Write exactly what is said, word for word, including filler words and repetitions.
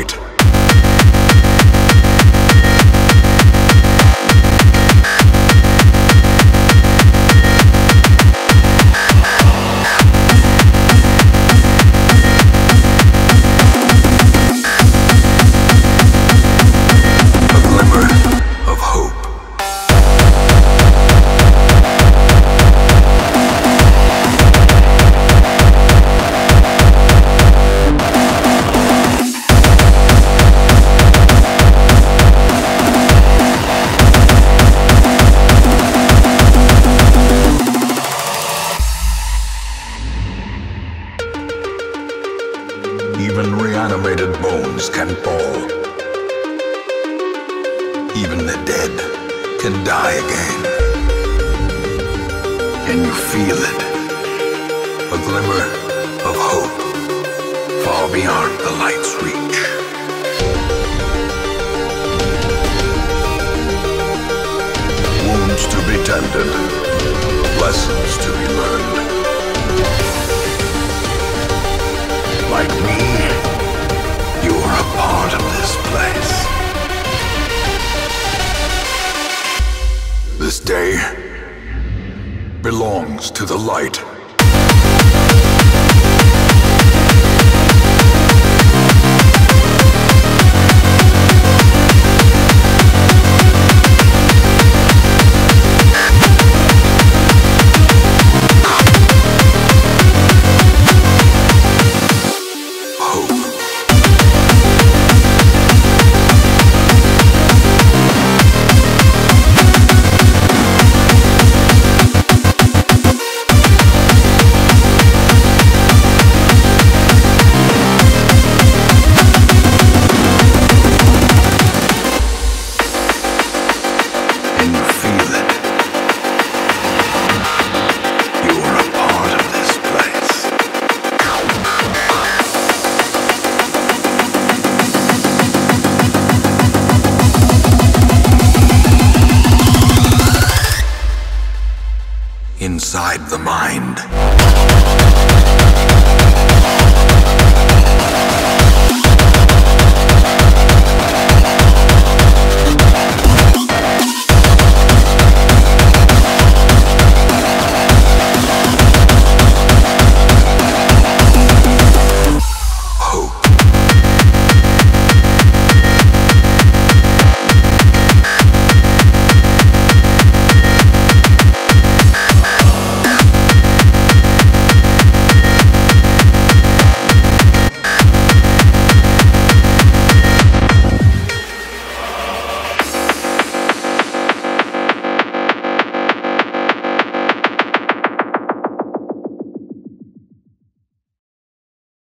light. Even reanimated bones can fall. Even the dead can die again. Can you feel it? A glimmer of hope, far beyond the light's reach. Wounds to be tended, lessons to be learned. Like me, you are a part of this place. This day belongs to the light. Inside the mind.